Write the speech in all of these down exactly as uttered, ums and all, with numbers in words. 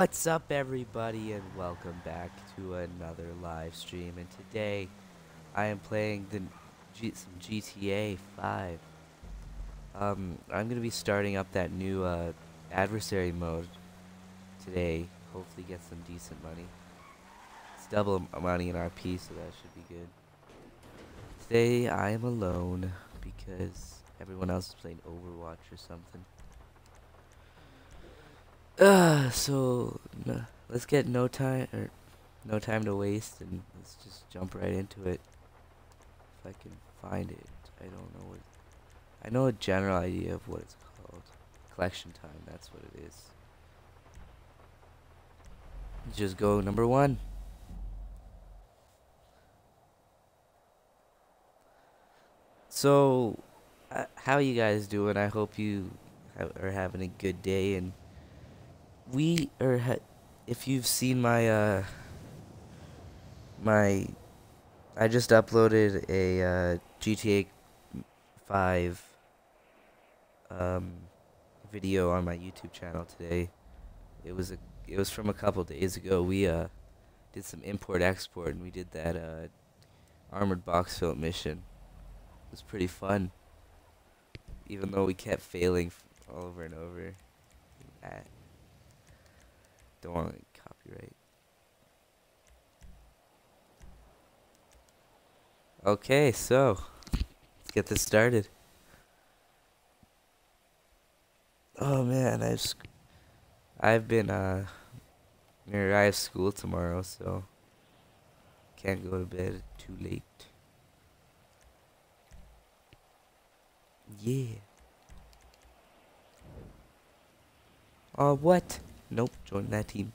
What's up, everybody, and welcome back to another live stream. And today, I am playing the G some G T A five. Um, I'm gonna be starting up that new uh, adversary mode today. Hopefully, get some decent money. It's double m- money in R P, so that should be good. Today, I am alone because everyone else is playing Overwatch or something. Uh, so no, let's get no time or no time to waste, and let's just jump right into it. If I can find it, I don't know what. I know a general idea of what it's called. Collection time. That's what it is. Just go number one. So, uh, how you guys doing? I hope you ha are having a good day. And we are. Ha if you've seen my uh my I just uploaded a uh, G T A five um, video on my YouTube channel today. It was a it was from a couple days ago. We uh did some import export, and we did that uh armored box fill mission. It was pretty fun, even though we kept failing f all over and over. Ah, don't want to copyright. Okay, so let's get this started. Oh man, I've sc- I've been uh near I have school tomorrow, so can't go to bed too late. Yeah. Uh, what? Nope, join that team.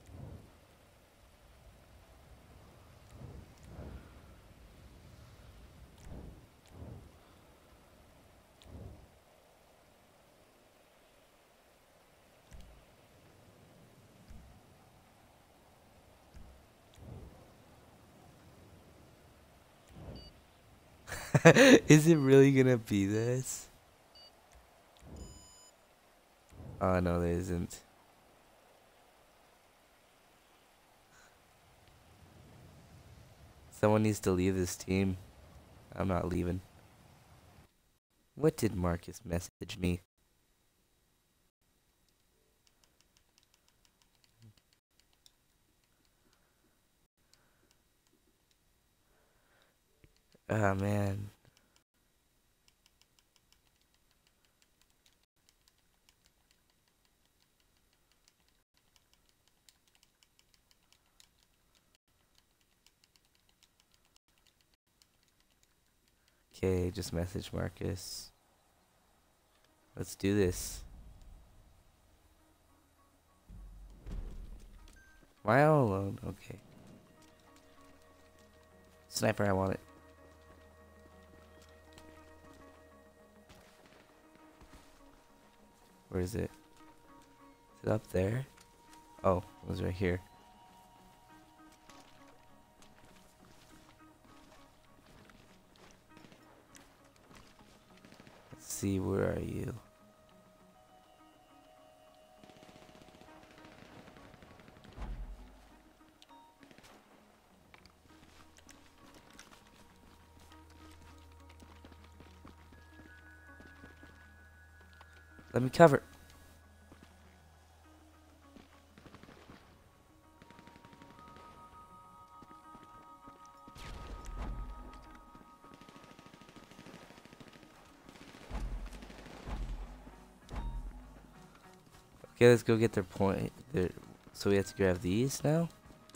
Is it really gonna be this? Oh, no, there isn't. Someone needs to leave this team. I'm not leaving. What did Marcus message me? Oh, man. Okay, just message Marcus. Let's do this. Am I all alone? Okay. Sniper, I want it. Where is it? Is it up there? Oh, it was right here. Let's see, where are you? Let me cover. Okay, let's go get their point. Their, so we have to grab these now?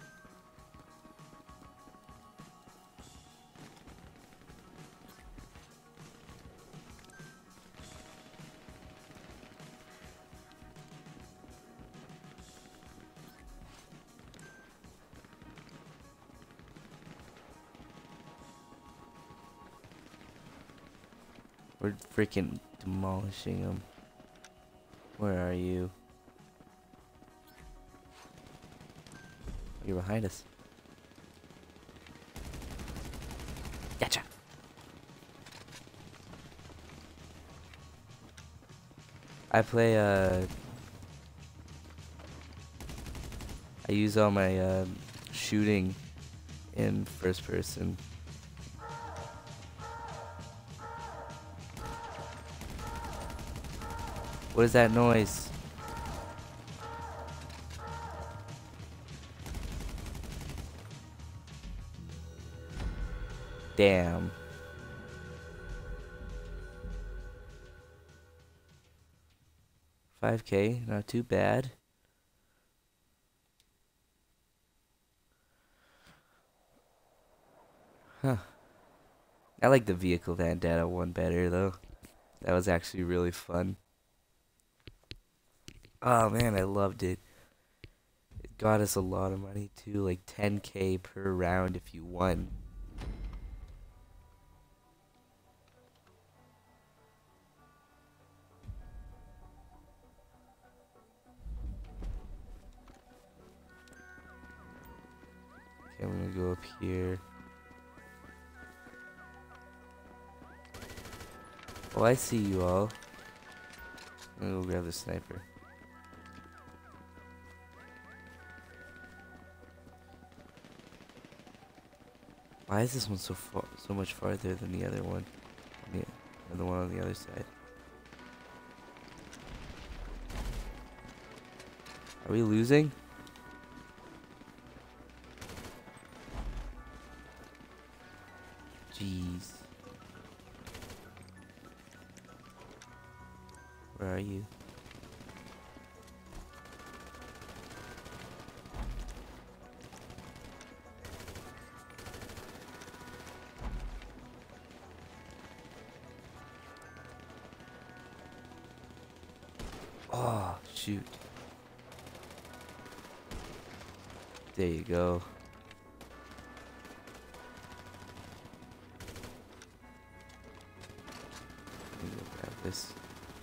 We're freaking demolishing them. Where are you? You're behind us. Gotcha. I play uh I use all my um, shooting in first person. What is that noise? Damn. five K, not too bad. Huh. I like the Vehicle Vendetta one better though. That was actually really fun. Oh man, I loved it. It got us a lot of money too, like ten K per round if you won. Okay, I'm gonna go up here. Oh, I see you all. I'm gonna go grab the sniper. Why is this one so far, so much farther than the other one? Yeah, and the one on the other side. Are we losing? Jeez. Where are you? Oh, shoot. There you go. Let me go grab this.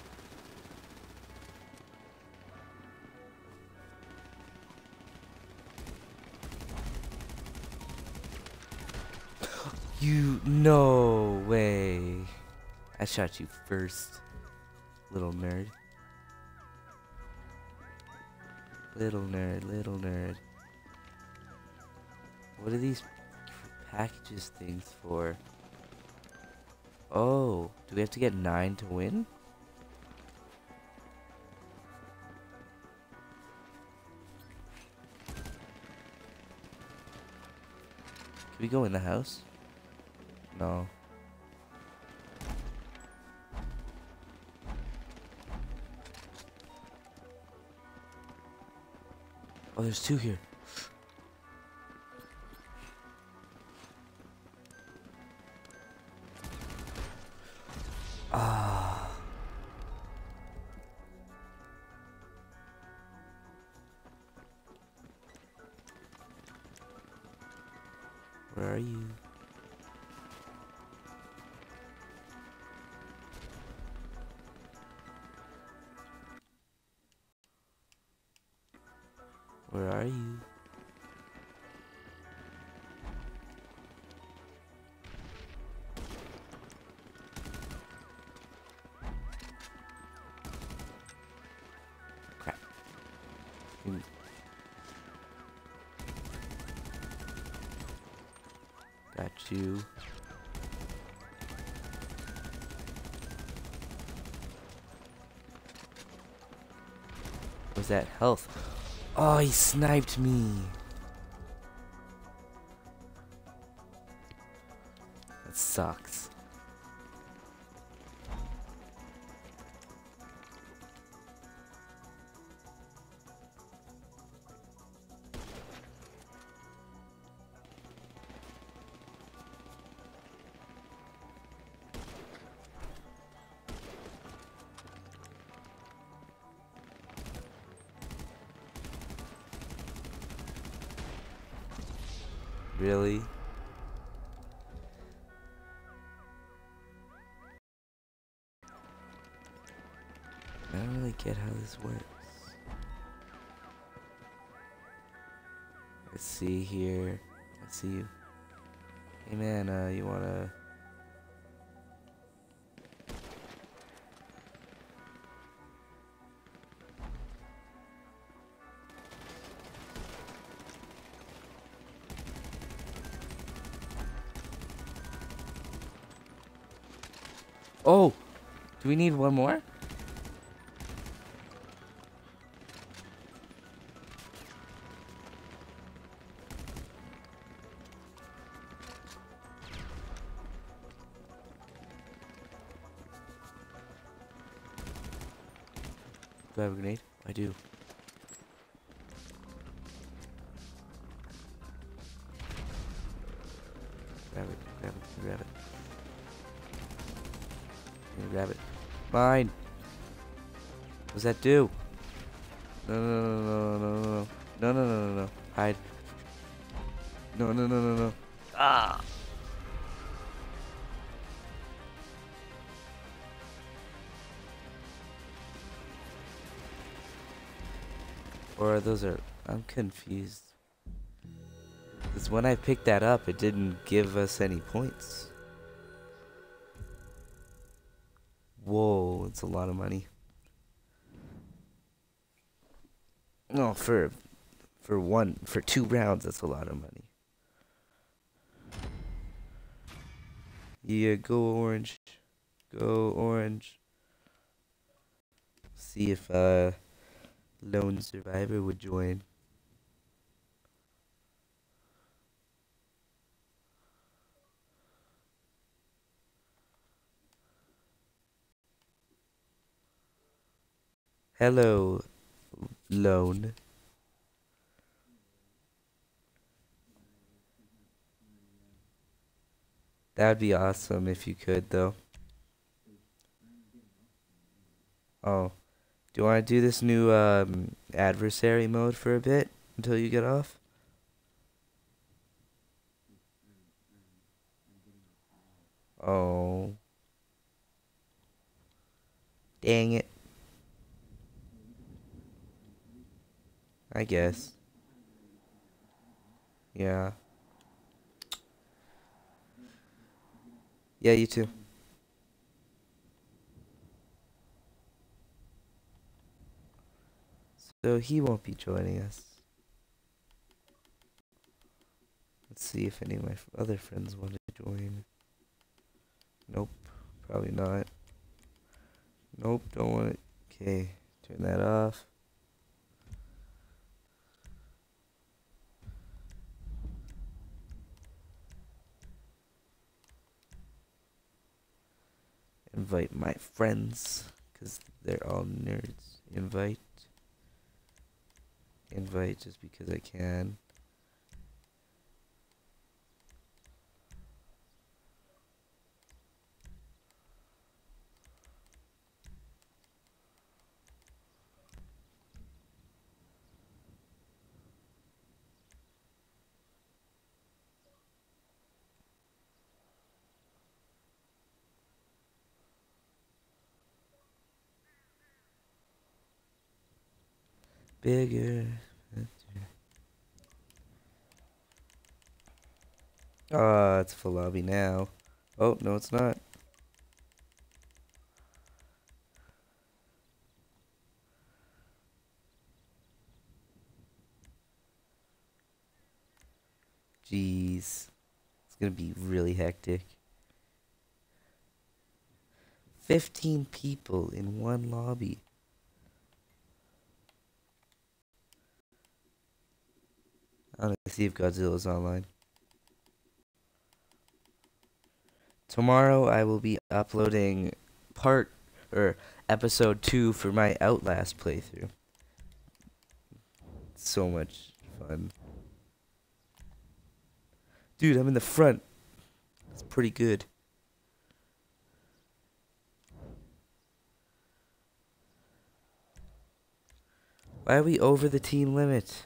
You, no way. I shot you first, little nerd. Little nerd, little nerd. What are these packages things for? Oh, do we have to get nine to win? Can we go in the house? No. Oh, there's two here. Ah. Where are you? Where are you? Crap. Mm. Got you. Was that health? Oh, he sniped me. That sucks. Really? I don't really get how this works. Let's see here. Let's see you. Hey man, uh, you wanna... Oh, do we need one more? Do I have a grenade? I do. Grab it, grab it, grab it. Grab it. Mine! What does that do? No, no, no, no, no, no, no, no, no, no, no, no. Hide. No, no, no, no, no. Ah! Or those are... I'm confused. Because when I picked that up, it didn't give us any points. Whoa, it's a lot of money. No, for... For one... For two rounds, that's a lot of money. Yeah, go orange. Go orange. See if, uh... Lone Survivor would join. Hello, Lone. That'd be awesome if you could, though. Oh. Do you want to do this new um, adversary mode for a bit until you get off? Oh. Dang it. I guess. Yeah. Yeah, you too. So he won't be joining us. Let's see if any of my other friends want to join. Nope, probably not. Nope, don't want it. Okay, turn that off. Invite my friends, because they're all nerds. Invite. Invite just because I can. Bigger. Ah, oh, it's full lobby now. Oh, no, it's not. Jeez. It's gonna be really hectic. Fifteen people in one lobby. I'm gonna see if Godzilla's online. Tomorrow I will be uploading part or episode two for my Outlast playthrough. So much fun. Dude, I'm in the front. It's pretty good. Why are we over the team limit?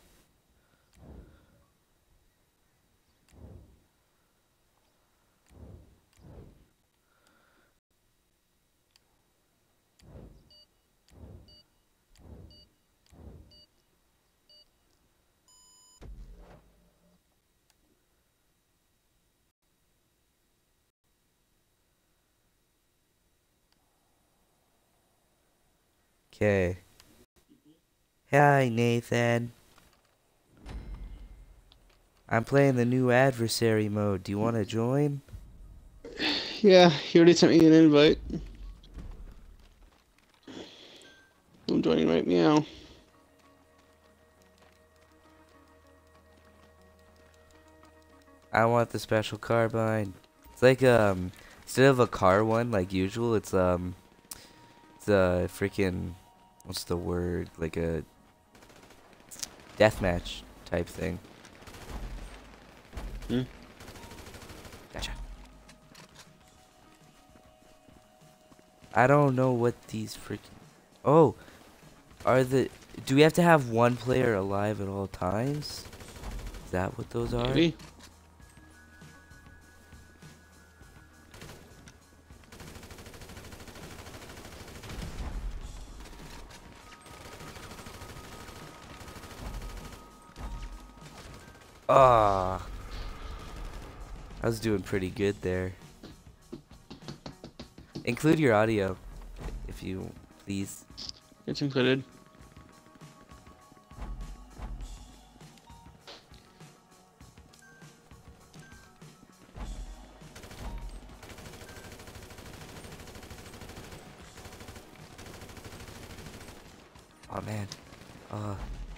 Okay. Hi, Nathan. I'm playing the new adversary mode. Do you want to join? Yeah, he already sent me an invite. joining right now. I want the special carbine. It's like um instead of a car one like usual, it's um it's a freaking what's the word? Like a deathmatch type thing. Hmm? Gotcha. I don't know what these freaking Oh, are the do we have to have one player alive at all times? Is that what those are? Maybe. Ah, I was doing pretty good there. Include your audio, if you please. It's included. Oh man. Uh.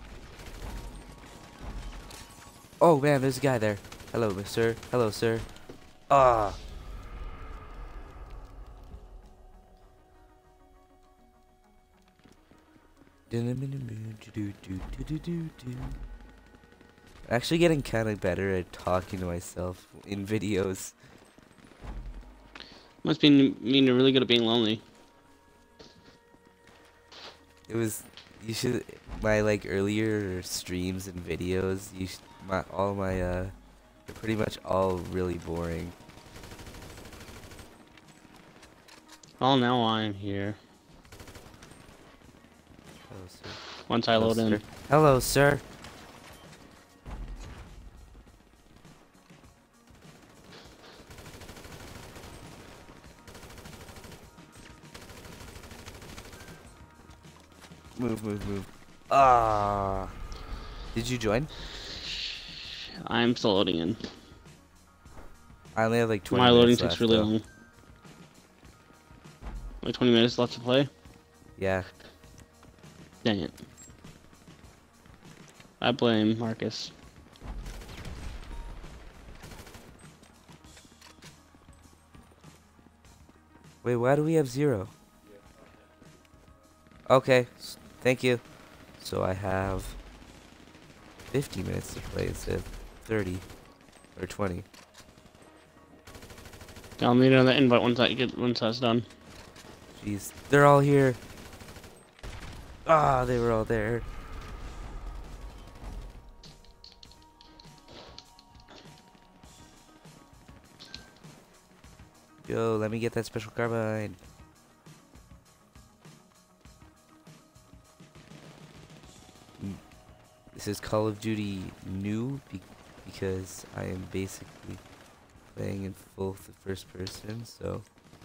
Oh man, there's a guy there. Hello, sir. Hello, sir. Ah. Actually getting kind of better at talking to myself in videos. Must be mean you're really good at being lonely. It was you should my like earlier streams and videos. You sh my all my uh, they're pretty much all really boring. Oh, now I'm here. Hello, sir. Once I Hello, load sir. in. Hello, sir. Move, move, move. Ah. Did you join? I'm still loading in. I only have like twenty My loading minutes takes left, really though. long. Like twenty minutes left to play? Yeah. Dang it. I blame Marcus. Wait, why do we have zero? Okay, s- thank you. So I have fifty minutes to play instead of thirty or twenty. I'll need another invite once I get once that's done. Jeez, they're all here. Ah, they were all there. Yo, let me get that special carbine. Mm, This is Call of Duty new be because I am basically playing in full the first person, so.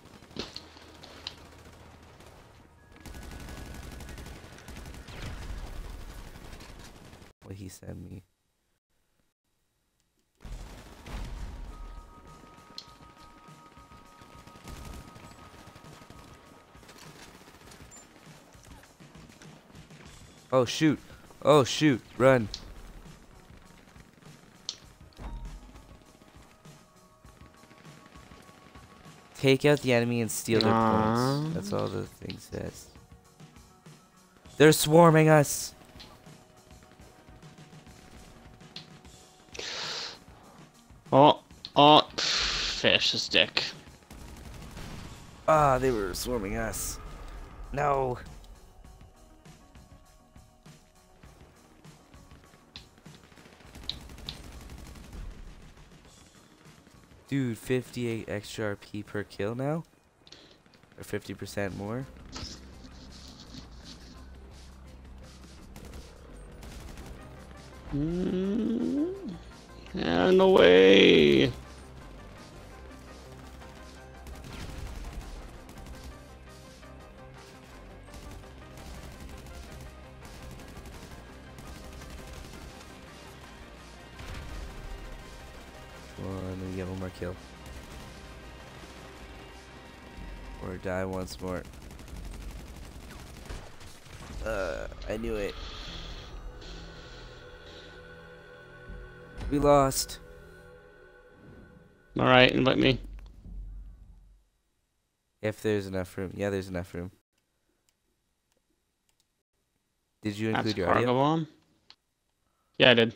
What he sent me. Oh shoot. Oh shoot. Run. Take out the enemy and steal their Aww. points. That's all the thing says. They're swarming us. Oh, oh, pff, fish stick. Ah, they were swarming us. No. Dude, fifty-eight extra R P per kill now? Or fifty percent more? Mm, yeah, no way. Come on, let me get one more kill. Or die once more. Uh, I knew it. We lost. Alright, invite me. If there's enough room. Yeah, there's enough room. Did you That's include a your cargo audio? bomb. Yeah, I did.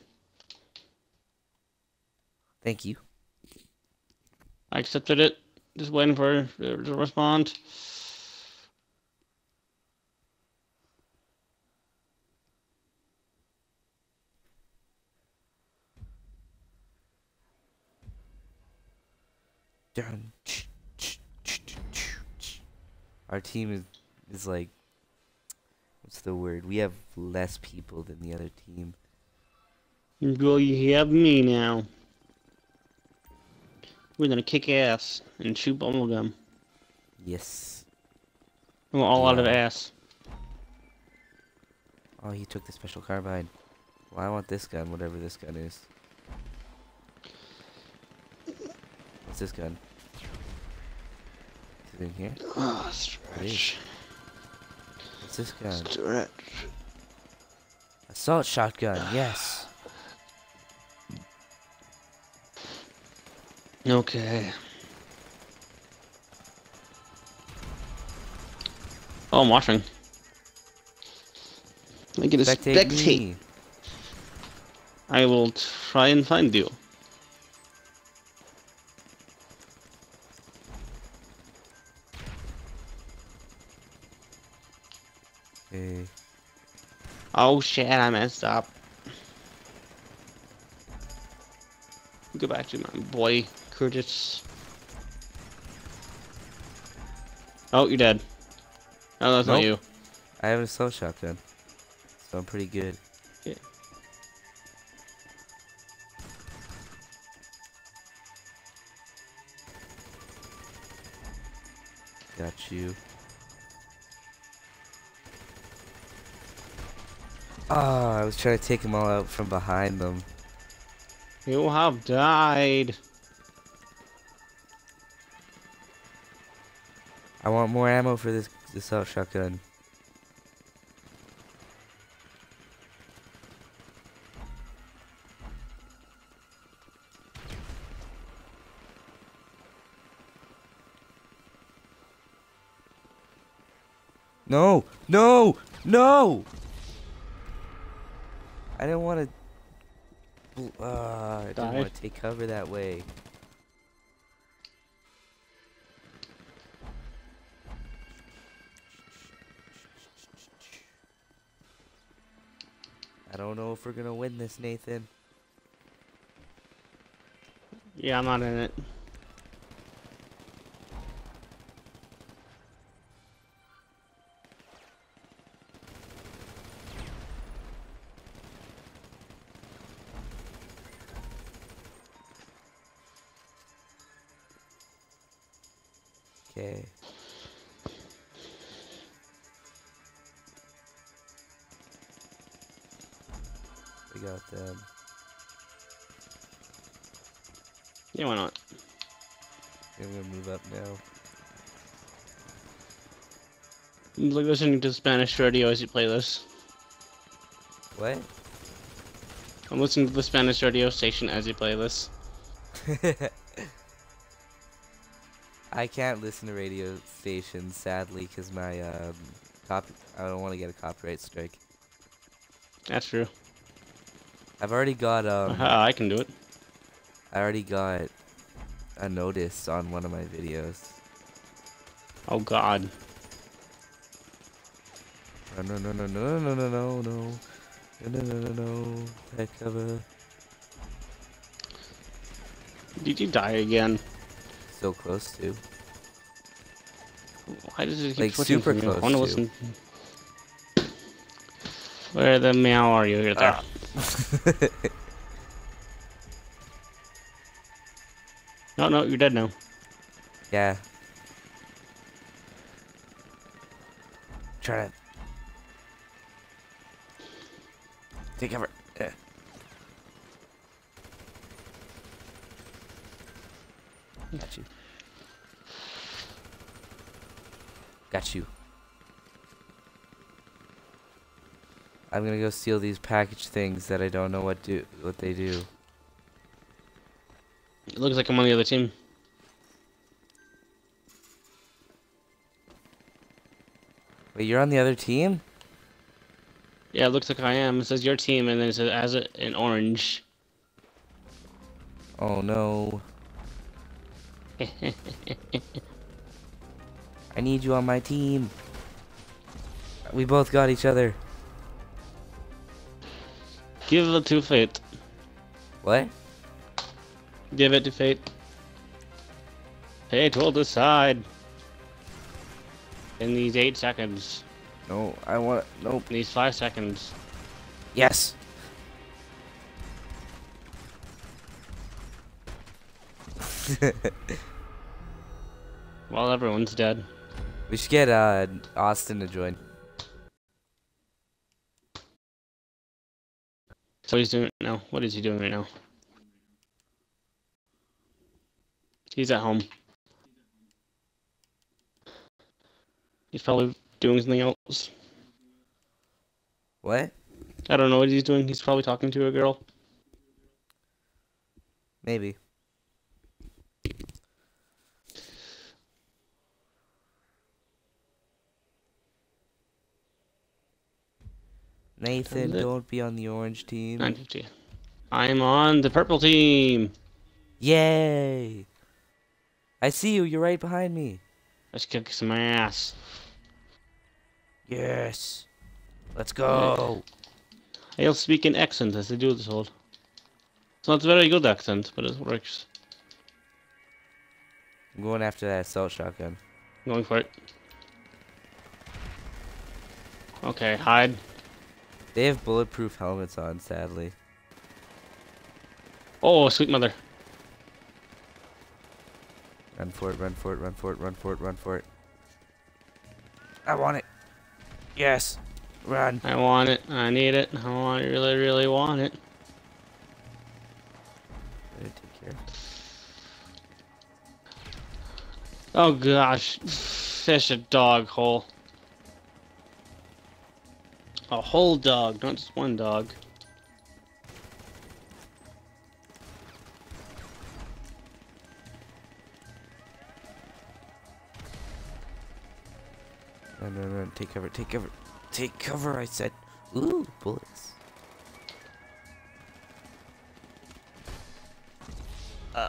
Thank you. I accepted it. Just waiting for it to respond. Dun, Our team is is like, what's the word? We have less people than the other team. Well, you have me now. We're gonna kick ass and shoot bubblegum. Yes. We're all out of Yeah. ass. Oh, he took the special carbine. Well, I want this gun, whatever this gun is. What's this gun? Is it in here? Oh, It is. stretch. What's this gun? Stretch. Assault shotgun, yes. Okay. Oh, I'm watching. I get a Spectate spectate. me. I will try and find you. Okay. Oh shit, I messed up. Go back to my boy, Curtis. Oh, you're dead. Oh, that's not Nope. you. I have an assault shotgun, so I'm pretty good. Yeah. Got you. Ah, I was trying to take them all out from behind them. You have died. I want more ammo for this assault shotgun. No! No! No! I didn't want to. Uh, I didn't Die. want to take cover that way. I don't know if we're gonna win this, Nathan. Yeah, I'm not in it. Okay. We got them. Yeah, why not? I'm gonna move up now. I'm like listening to Spanish radio as you play this. What? I'm listening to the Spanish radio station as you play this. I can't listen to radio stations, sadly, because my um, copy. I don't want to get a copyright strike. That's true. I've already got um. Aha, I can do it. I already got a notice on one of my videos. Oh god. No no no no no no no no no no no no no no. Heck cover. Did you die again? So close to. Why does it keep Like, switching super from you? I close wanna to. listen. Where the meow are you? You're there. Ah. No, no, you're dead now. Yeah. Try to take cover. Yeah. Got you. Got you. I'm gonna go steal these package things that I don't know what do what they do. It looks like I'm on the other team. Wait, you're on the other team? Yeah, it looks like I am. It says your team, and then it says as it in orange. Oh no. I need you on my team. We both got each other. Give it to fate. What? Give it to fate. Fate will decide. In these eight seconds. No, I want. Nope. In these five seconds. Yes. Well, everyone's dead. We should get uh, Austin to join. So he's doing it now. What is he doing right now? He's at home. He's probably doing something else. What? I don't know what he's doing. He's probably talking to a girl. Maybe. Nathan, don't be on the orange team. nine fifty. I'm on the purple team. Yay! I see you. You're right behind me. Let's kick some ass. Yes. Let's go. I'll speak in accent as I do this whole. It's not a very good accent, but it works. I'm going after that assault shotgun. I'm going for it. Okay, hide. They have bulletproof helmets on, sadly. Oh, sweet mother. Run for it, run for it, run for it, run for it, run for it. I want it. Yes. Run. I want it. I need it. I want, really, really want it. Better take care. Oh gosh. Fish a dog hole. A whole dog, not just one dog. Run, run, run. Take cover, take cover. Take cover, I said. Ooh, bullets. Uh.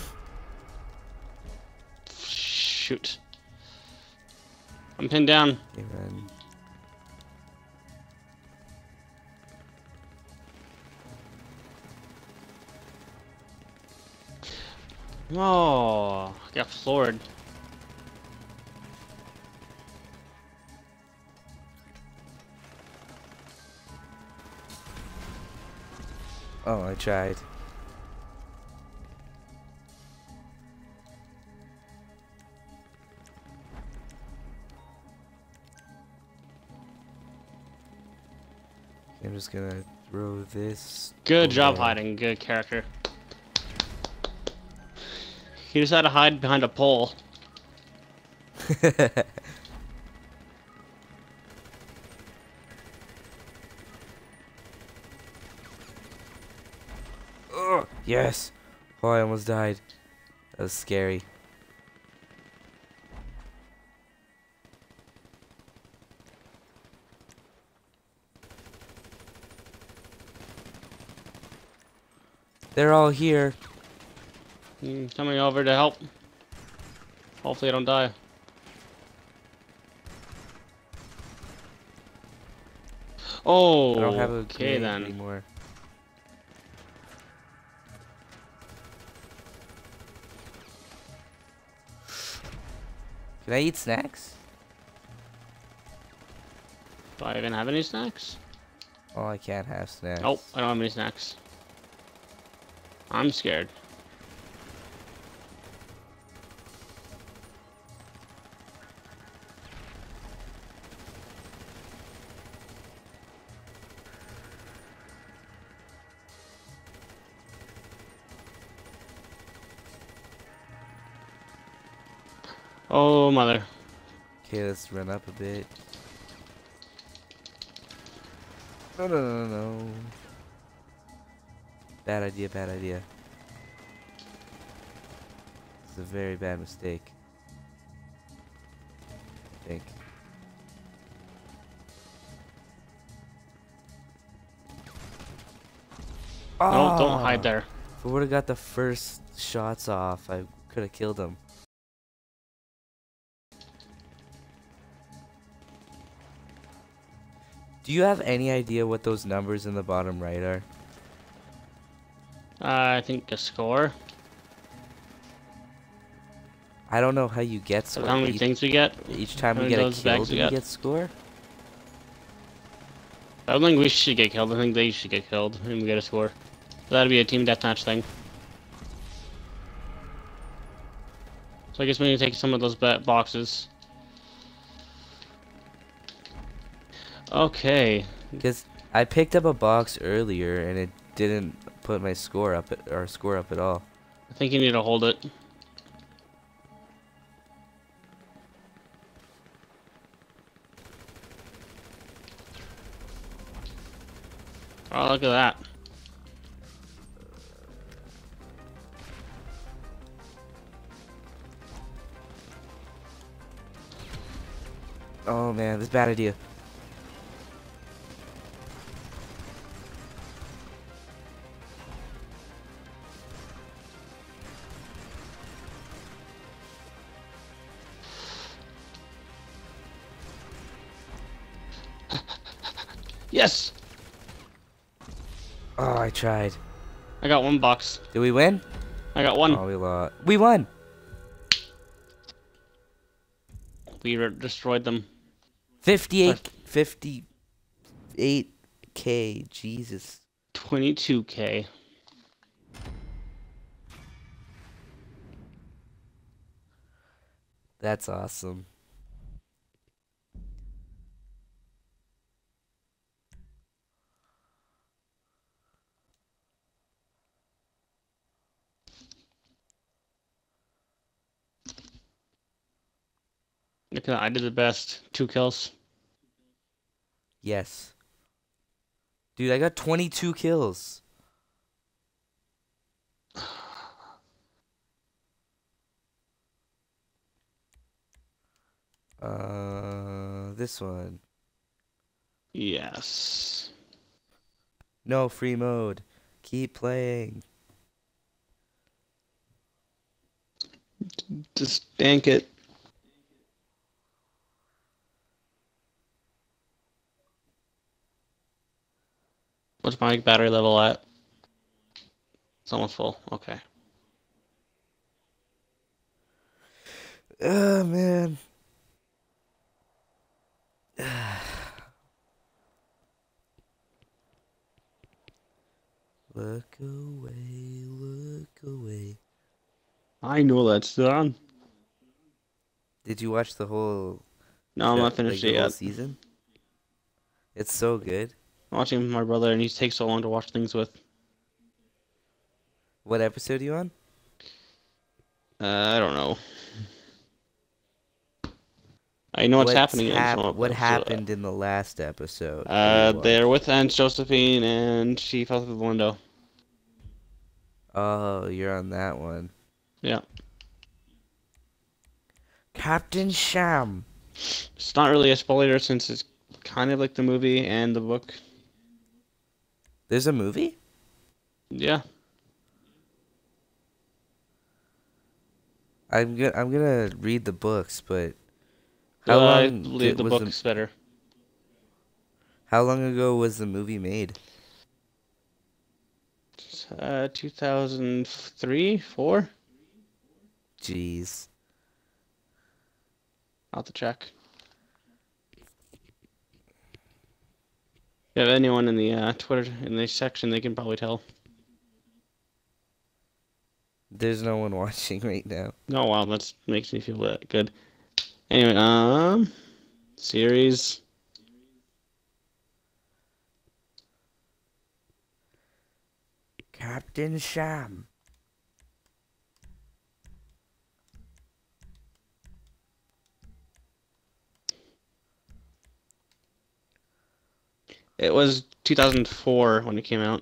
Shoot. I'm pinned down. Okay, run. Oh, got floored. Oh, I tried. I'm just gonna throw this. Good job over. hiding. Good character. He just had to hide behind a pole. Oh, yes. Oh, I almost died. That was scary. They're all here. Mm, coming over to help. Hopefully I don't die. Oh, I don't have a okay grenade then. anymore. Can I eat snacks? Do I even have any snacks? Oh, I can't have snacks. Nope, I don't have any snacks. I'm scared. Oh, mother. Okay, let's run up a bit. No, no, no, no. no. Bad idea, bad idea. It's a very bad mistake. I think. No, don't hide Ah! there. If I would have got the first shots off, I could have killed him. Do you have any idea what those numbers in the bottom right are? Uh, I think a score. I don't know how you get So score. how many Each, things we get? each time How we many get a those kill, bags do we we get? get score? I don't think we should get killed. I think they should get killed and we get a score. So that'd be a team deathmatch thing. So I guess we need to take some of those ba boxes. Okay. Because I picked up a box earlier and it didn't put my score up at, or score up at all. I think you need to hold it. Oh, look at that. Oh man, this is a bad idea. Yes! Oh, I tried. I got one box. Did we win? I got one. Oh, we lost. We won! We re destroyed them. fifty-eight, fifty-eight K, Jesus. twenty-two K. That's awesome. Look at that. I did the best. Two kills. Yes. Dude, I got twenty-two kills. Uh, this one. Yes. No free mode. Keep playing. Just dank it. What's my battery level at? It's almost full. Okay. Oh, man. Look away, look away. I know that's done. Did you watch the whole No, I'm show- not finished like, it the whole yet. season? It's so good. I'm watching with my brother, and he takes so long to watch things with. What episode are you on? Uh, I don't know. I know what's, What's happening. I just hap- don't know what episode- happened in the last episode? Uh, that you they're watched? with Aunt Josephine, and she fell through the window. Oh, you're on that one. Yeah. Captain Sham. It's not really a spoiler since it's kind of like the movie and the book. There's a movie? Yeah. I'm gonna I'm gonna read the books, but how Uh, I long believe did, the was book's the, better. how long ago was the movie made? Uh, two thousand three, four? Jeez. I'll have to check. If you have anyone in the uh, Twitter in the section, they can probably tell. There's no one watching right now. Oh wow, that makes me feel that good. Anyway, um, series. Captain Sham. It was two thousand four when it came out.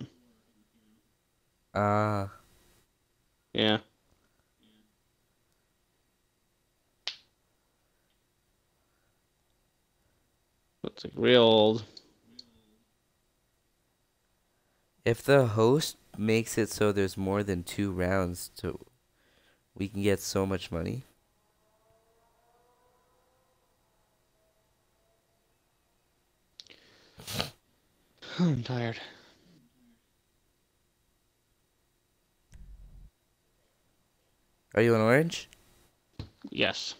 Ah. Uh, Yeah. It's like real old. if the host makes it so there's more than two rounds to we can get so much money. I'm tired. Are you an orange? Yes.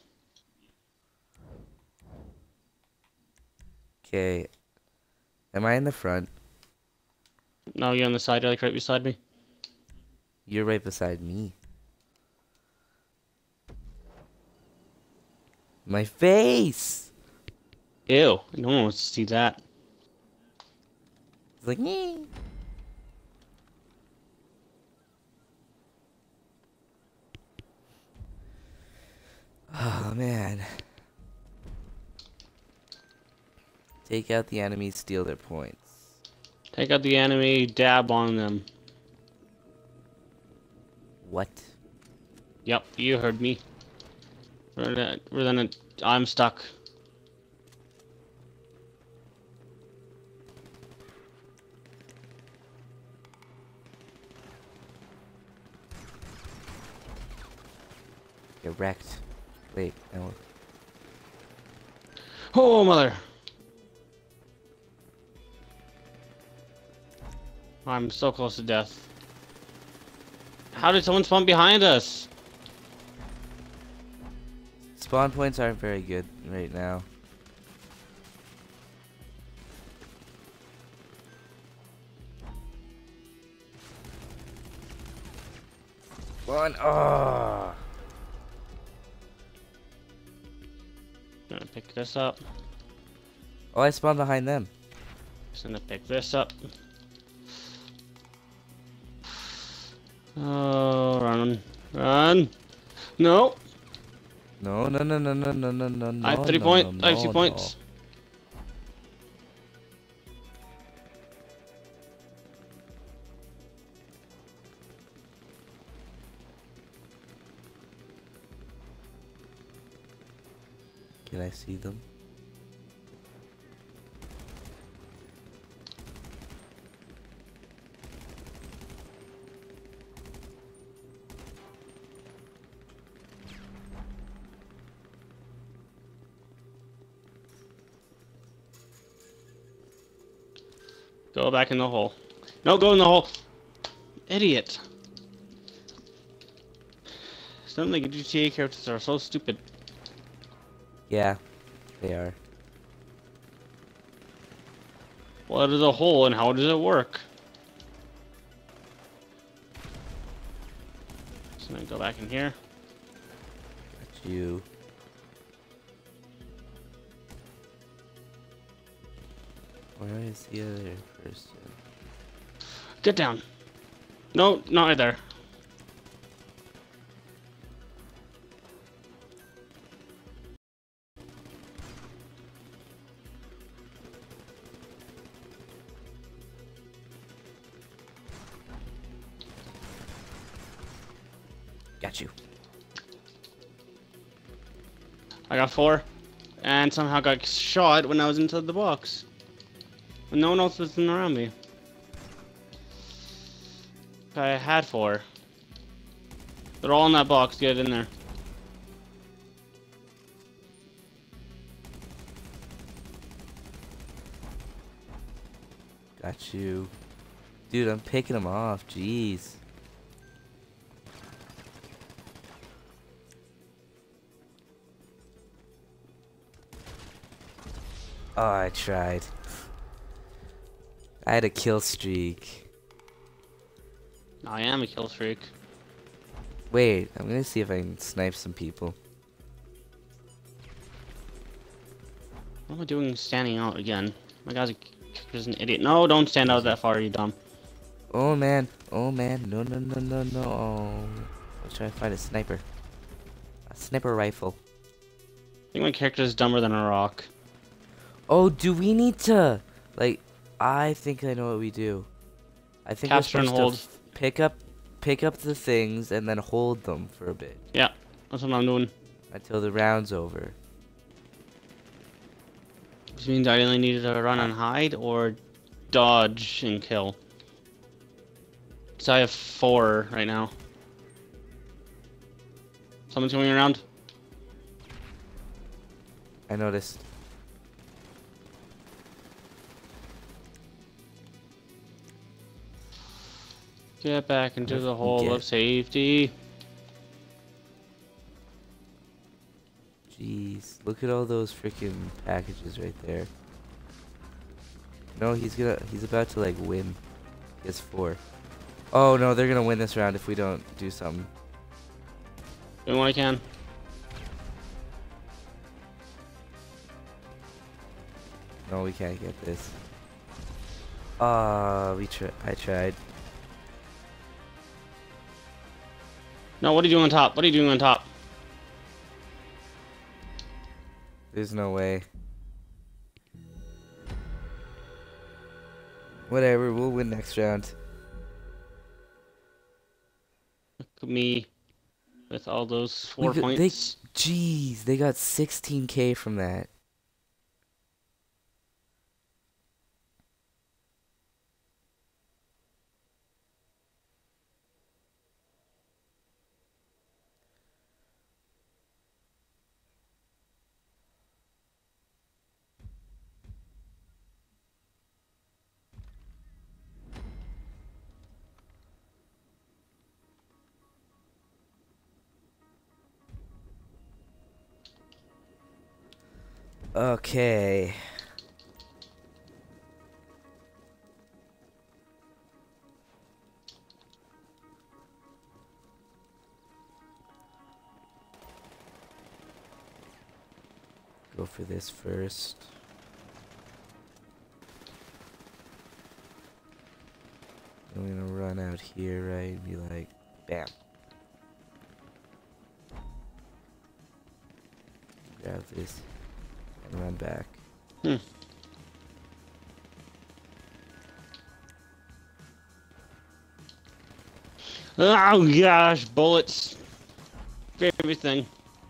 Okay. Am I in the front? No, you're on the side. You're like right beside me. You're right beside me. My face! Ew. No one wants to see that. It's like, nee. Oh, man. Take out the enemies, steal their points. Take out the enemy, dab on them. What? Yep, you heard me. We're then, we're then I'm stuck. Get wrecked. Wait, no. Oh, mother. I'm so close to death. How did someone spawn behind us? Spawn points aren't very good right now. One. Oh. Gonna pick this up. Oh, I spawned behind them. Just gonna pick this up. Oh, run, run! No. No, no, no, no, no, no, no, no, no. I have three no, points. no, I have two no, points. Can I see them? Go back in the hole. No, go in the hole. Idiot. Some of the G T A characters are so stupid. Yeah, they are. What is a hole and how does it work? So then go back in here. Got you. Where is the other person? Get down. No, not right there. Got you. I got four. And somehow got shot when I was inside the box. And no one else was in around me. I had four. They're all in that box. Get in there. Got you. Dude, I'm picking them off. Jeez. Oh, I tried. I had a kill streak. I am a kill streak. Wait, I'm gonna see if I can snipe some people. What am I doing standing out again? My guy's a, is an idiot. No, don't stand out that far, you dumb. Oh man, oh man, no, no, no, no, no. Oh. Let's try to find a sniper. A sniper rifle. I think my character is dumber than a rock. Oh, do we need to, like, I think I know what we do. I think Capture we're and supposed hold. to f- pick up, pick up the things and then hold them for a bit Yeah, that's what I'm doing. until the round's over. Which means I only need to run Uh, and hide or dodge and kill. So I have four right now. Someone's going around. I noticed. Get back into If the we hole get- of safety. Jeez, look at all those freaking packages right there. No, he's gonna, he's about to like win. He has four. Oh no, they're gonna win this round if we don't do something. Doing what I can. No, we can't get this. Ah, uh, we try. I tried. No, what are you doing on top? What are you doing on top? There's no way. Whatever, we'll win next round. Look at me with all those four We got- they- points. Jeez, they got sixteen K from that. Okay. Go for this first. I'm gonna run out here, right? And be like, bam. Grab this and run back. Hmm. Oh gosh, bullets. Favorite thing.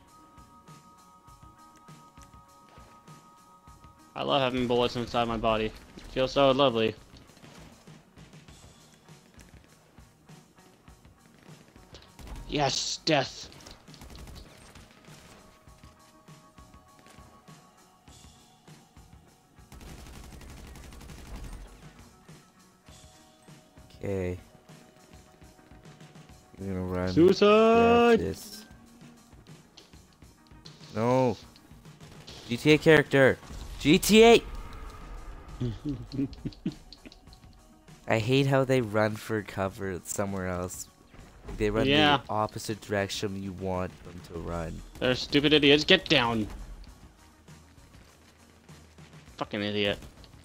I love having bullets inside my body. It feels so lovely. Yes, death. Okay. I'm gonna run. Suicide! Grab this. No. G T A character. G T A. I hate how they run for cover somewhere else. They run Yeah. the opposite direction you want them to run. They're stupid idiots. Get down. Fucking idiot.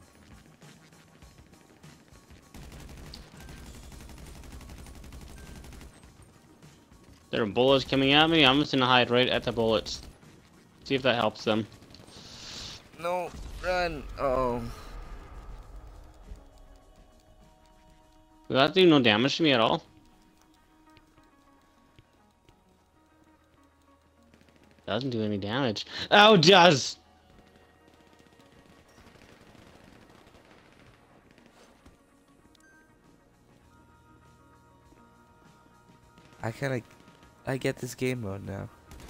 There are bullets coming at me. I'm just gonna hide right at the bullets. See if that helps them. No, run. Oh. Will that do no damage to me at all? Doesn't do any damage. Oh, it does! I kind of, I get this game mode now.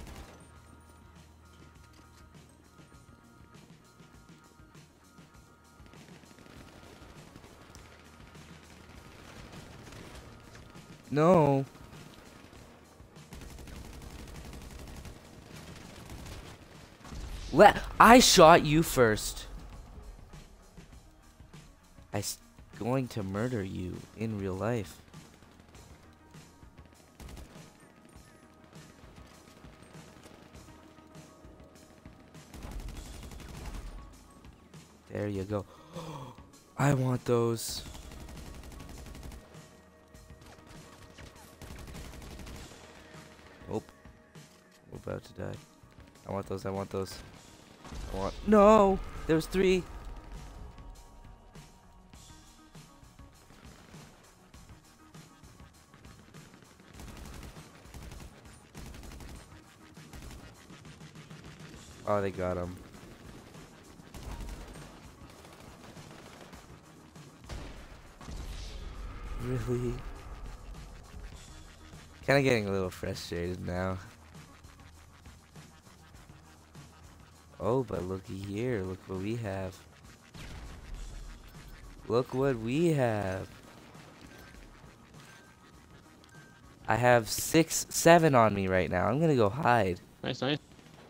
No. Let I shot you first. I'm going to murder you in real life. There you go. I want those. Nope. We're about to die. I want those, I want those. I want- No! There's three! Oh, they got him. Really? Kind of getting a little frustrated now. Oh, but looky here. Look what we have. Look what we have. I have six, seven on me right now. I'm gonna go hide. Nice, nice.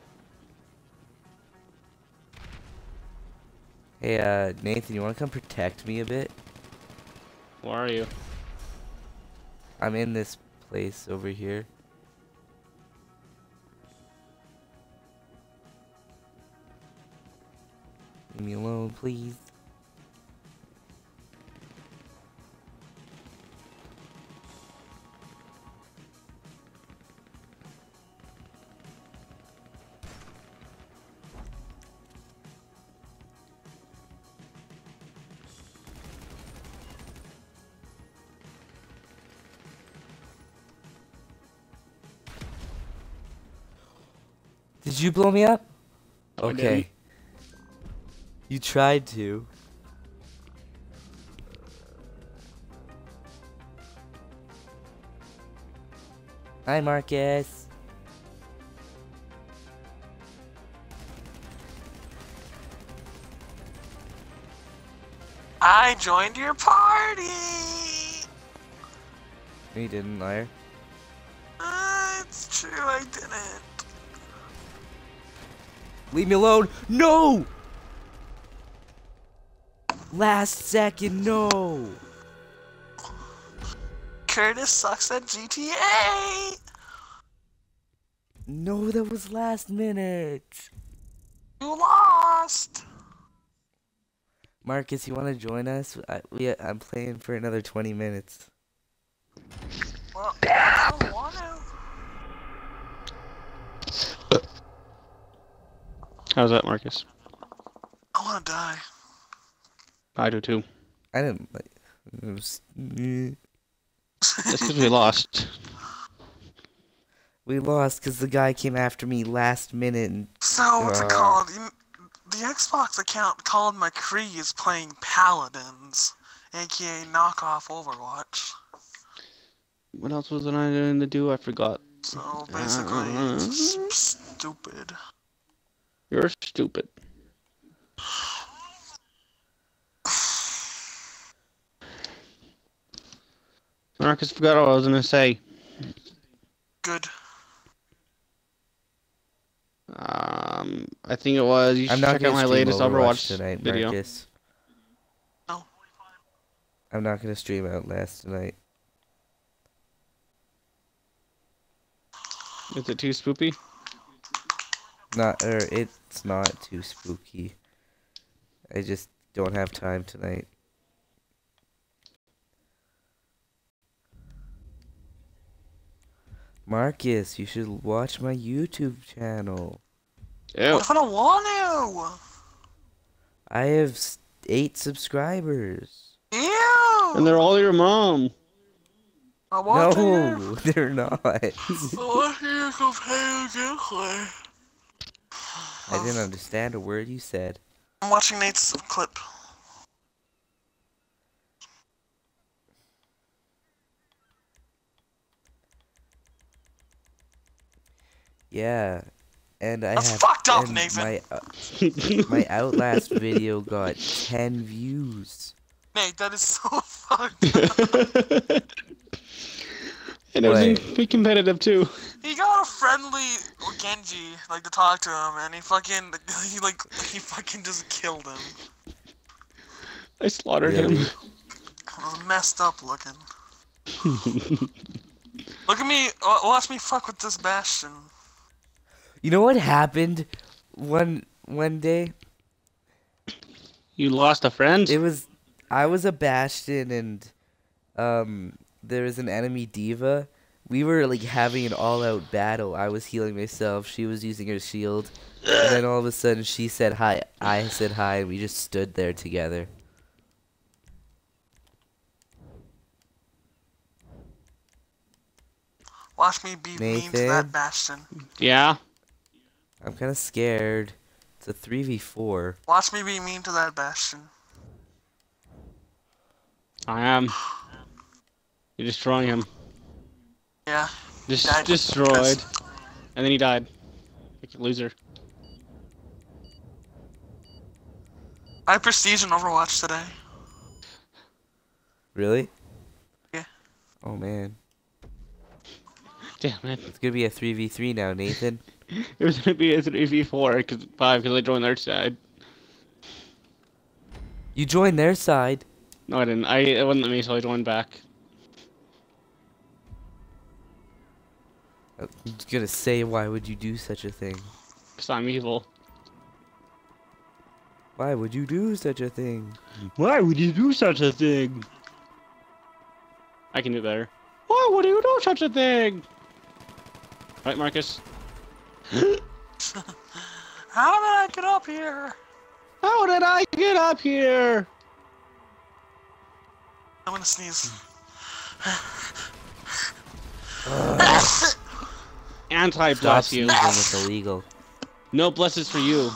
Hey, uh, Nathan, you wanna come protect me a bit? Where are you? I'm in this place over here. Leave me alone, please. Did you blow me up? No, I Okay. didn't. You tried to. Hi, Marcus. I joined your party! No, you didn't, liar. Uh, it's true, I didn't. Leave me alone. No! Last second, no! Curtis sucks at G T A! No, that was last minute. You lost! Marcus, you want to join us? I, we, I'm playing for another twenty minutes. Well, I don't want to. How's that, Marcus? I want to die. I do too. I didn't like. It was, eh. That's because we lost. We lost because the guy came after me last minute and. So, what's Uh. it called? You, the Xbox account called McCree is playing Paladins, aka knockoff Overwatch. What else was I going to do? I forgot. So, basically, it's just stupid. You're stupid. Marcus, forgot what I was gonna say. Good. Um, I think it was you should I'm not check out gonna my stream latest Overwatch Overwatch tonight, video. Marcus. No. I'm not gonna stream Outlast tonight. Is it too spoopy? Not, or it's not too spooky. I just don't have time tonight. Marcus, you should watch my YouTube channel. Ew. What if I don't want to? I have s- eight subscribers. Ew! And they're all your mom. I want to. No, they're not. I What are you comparing exactly? didn't understand a word you said. I'm watching Nate's clip. Yeah, and I That's have fucked up, and Nathan. my uh, my Outlast video got ten views. Nate, that is so fucked up. And it was in What? be competitive too. He got a friendly Genji, like, to talk to him, and he fucking, he like, he fucking just killed him. I slaughtered Really? him. Messed up looking. Look at me, wa- watch me fuck with this Bastion. You know what happened one one day? You lost a friend? It was I was a Bastion and um there was an enemy diva. We were like having an all-out battle. I was healing myself. She was using her shield. And then all of a sudden she said hi. I said hi and we just stood there together. Watch me be mean to Nathan? that Bastion. Yeah. I'm kind of scared. It's a three v four. Watch me be mean to that Bastion. I am. You're destroying him. Yeah. Just Died destroyed. because- And then he died. Like a loser. I prestige in Overwatch today. Really? Yeah. Oh man. Damn it. It's gonna be a three v three now, Nathan. It was gonna be a three v four, cause five, because I joined their side. You joined their side. No, I didn't. I it wouldn't let me, so I joined back. I was gonna say, why would you do such a thing? Cause I'm evil. Why would you do such a thing? Why would you do such a thing? I can do better. Why would you do such a thing? Right, Marcus? How did I get up here? How did I get up here? I'm gonna sneeze. Anti-bless Stop you. sneezing, it's illegal. No blesses for you.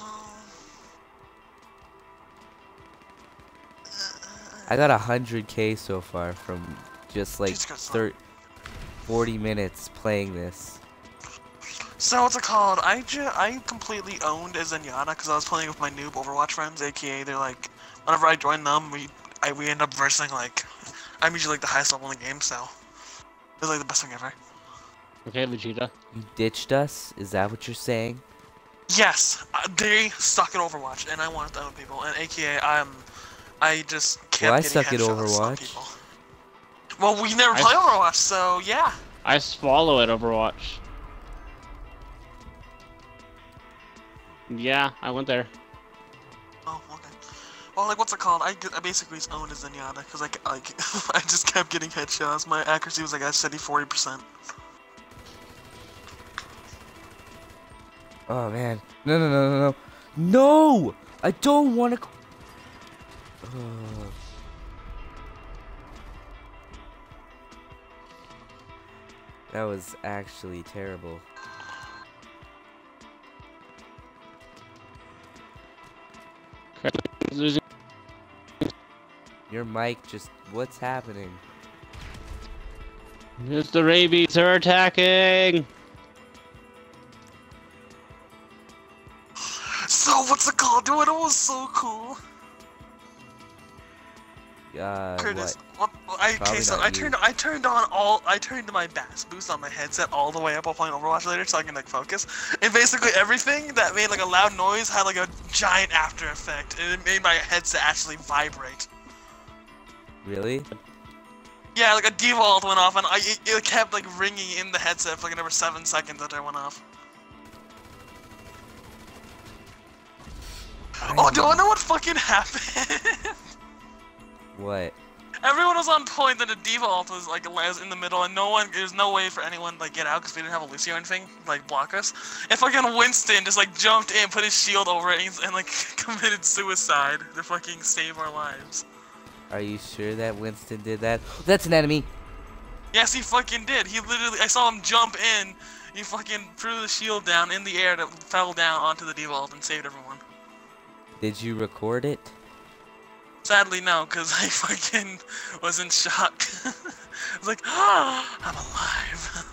I got a hundred K so far from just like Jesus Christ. thir forty minutes playing this. So what's it called? I ju I completely owned Zenyatta because I was playing with my noob Overwatch friends, aka they're like, whenever I join them, we I we end up versing like, I'm usually like the highest level in the game, so it was like the best thing ever. Okay, Vegeta. You ditched us? Is that what you're saying? Yes, uh, they suck at Overwatch, and I want to own people, and aka I'm, I just kept Well, I getting suck at headshots on Overwatch. people. Well, we never I- play Overwatch, so yeah. I swallow at Overwatch. Yeah, I went there. Oh, okay. Well, like, what's it called? I, get- I basically owned a Zenyatta because I, ke- like, I just kept getting headshots. My accuracy was like a steady forty percent. Oh man. No, no, no, no, no. No! I don't want to. Oh. That was actually terrible. Losing. Your mic just. What's happening? It's the rabies are attacking. So, what's it called? Dude, it was so cool. Uh, Curtis, what? what? I, okay, Probably so not I you. turned, I turned on all, I turned my bass boost on my headset all the way up while playing Overwatch later, so I can like focus. And basically everything that made like a loud noise had like a giant after effect, and it made my headset actually vibrate. Really? Yeah, like a default went off, and I, it, it kept like ringing in the headset for like another seven seconds after it went off. Oh, do I know what fucking happened? What? Everyone was on point, and the default was like was in the middle, and no one, there's no way for anyone to like get out because we didn't have a Lucy or anything like block us. And fucking Winston just like jumped in, put his shield over it, and, and like committed suicide to fucking save our lives. Are you sure that Winston did that? That's an enemy. Yes, he fucking did. He literally, I saw him jump in. He fucking threw the shield down in the air that fell down onto the default and saved everyone. Did you record it? Sadly, no, because I fucking was in shock. I was like, ah, I'm alive.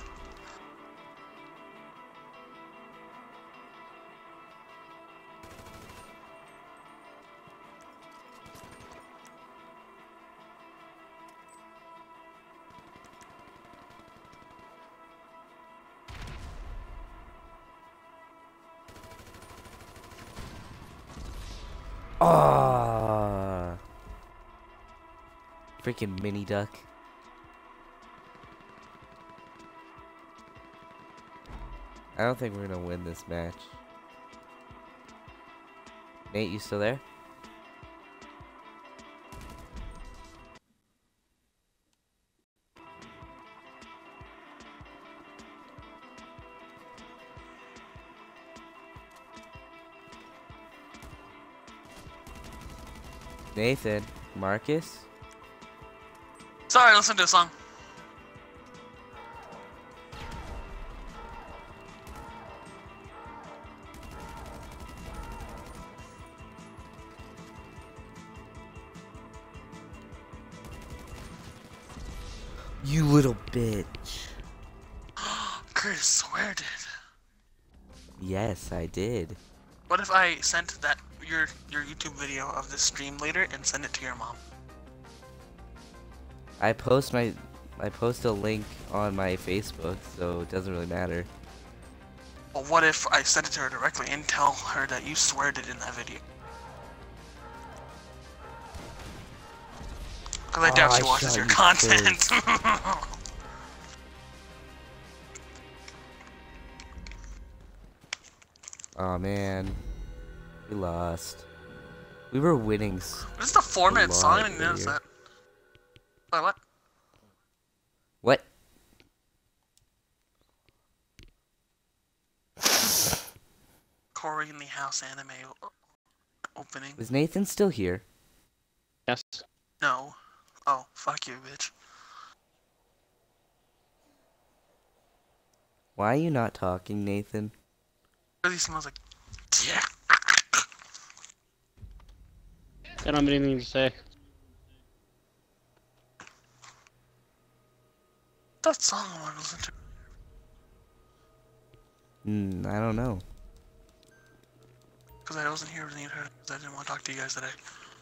Ah, freaking mini duck. I don't think we're gonna win this match. Nate, you still there? Nathan, Marcus? Sorry, listen to a song. You little bitch. Chris, swear did. Yes, I did. What if I sent that your your YouTube video of this stream later and send it to your mom? I post my I post a link on my Facebook, so it doesn't really matter. Well, what if I sent it to her directly and tell her that you swear did in that video? Because I Oh, doubt I she watches shot your you content. Oh man, we lost. We were winning. s- This is the four minute lot song. I didn't notice earlier. that. Wait, what? What? Corey in the House anime o- opening. Is Nathan still here? Yes. No. Oh, fuck you, bitch. Why are you not talking, Nathan? Really smells like dick. I don't have anything to say. That song I want to listen to. Hmm, I don't know. Because I wasn't here with her. Because I didn't want to talk to you guys today.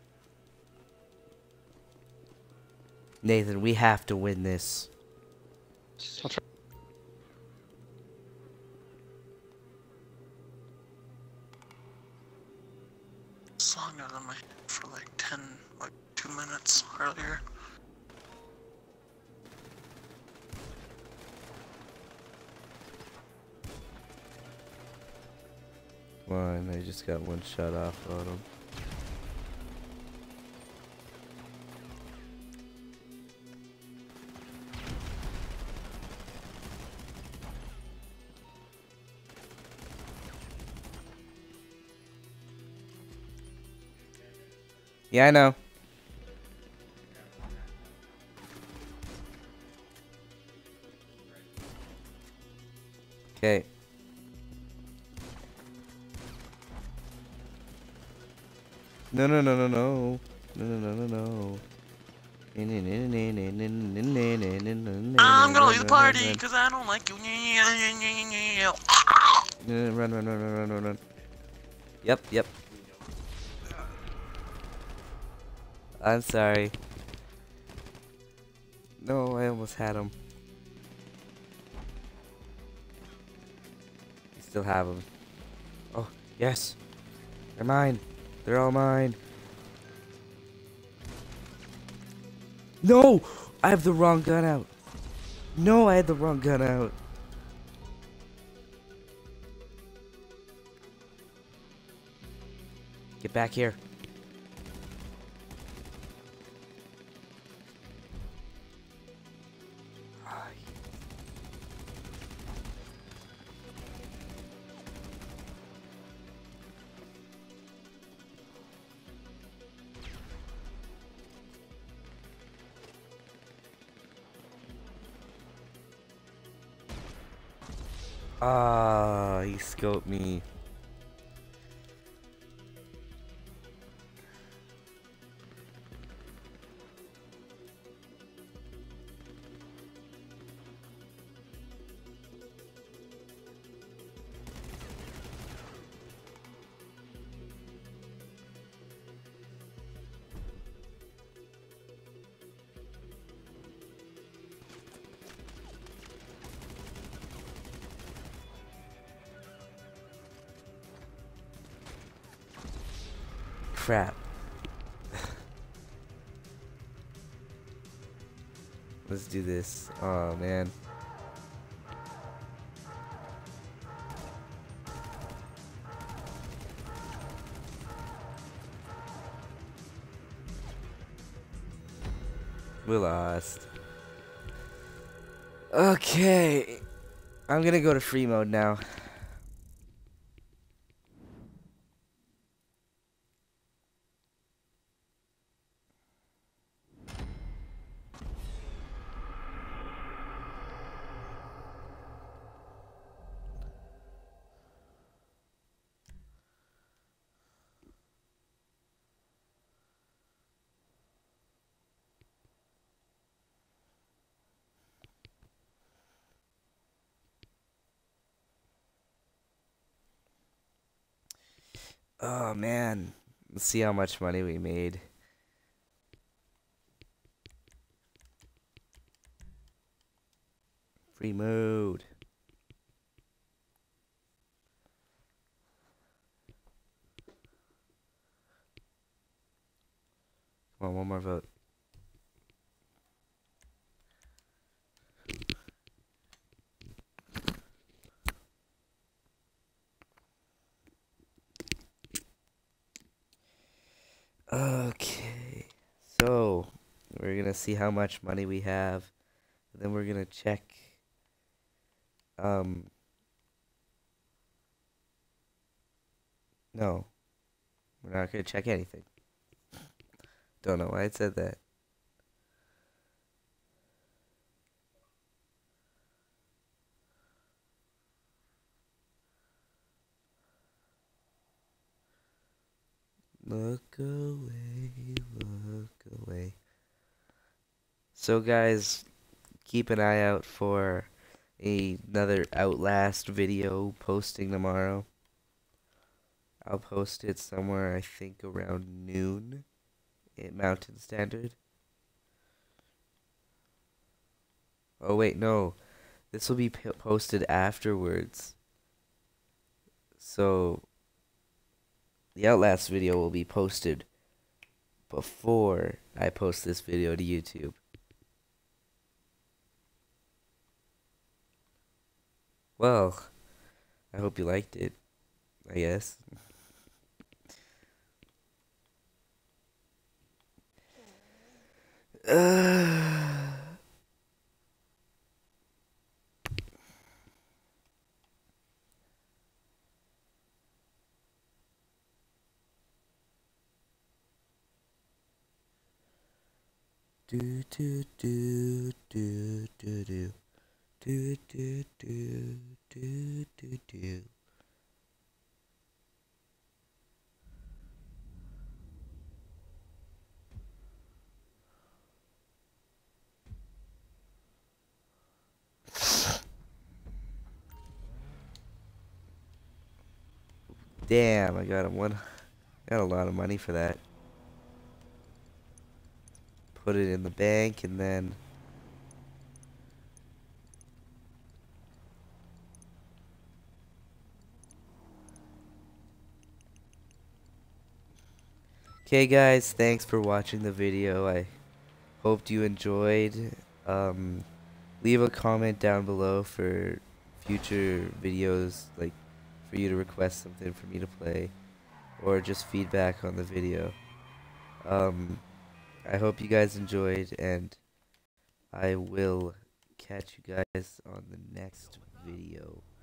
Nathan, we have to win this. I'll try. Song was on my head for like ten, like two minutes earlier. One, I just got one shot off on him. Yeah, I know. Okay. No, no, no, no, no. No, no, no, no, no. I'm gonna leave the party because I don't like you. Run, run, run, run, run, run, run. Yep, yep. I'm sorry. No, I almost had him. You still have him. Oh, yes. They're mine. They're all mine. No! I have the wrong gun out. No, I had the wrong gun out. Get back here. Ah, he scoped me. Crap. Let's do this. Oh, man. We lost. Okay. I'm gonna go to free mode now. Oh man, let's see how much money we made. Free mode. Come on, one more vote. Okay, so we're gonna see how much money we have, and then we're gonna check. Um, no, we're not gonna check anything. Don't know why I said that. Look away, look away. So guys, keep an eye out for a- another Outlast video posting tomorrow. I'll post it somewhere, I think around noon at Mountain Standard. Oh wait, no. This will be p posted afterwards. So the Outlast video will be posted before I post this video to YouTube. Well, I hope you liked it, I guess. Uh, do do do do do do do do do do do do. Damn, I got a one. Got a lot of money for that. Put it in the bank and then. Okay, guys, thanks for watching the video. I hoped you enjoyed. Um, leave a comment down below for future videos, like for you to request something for me to play, or just feedback on the video. Um, I hope you guys enjoyed, and I will catch you guys on the next video.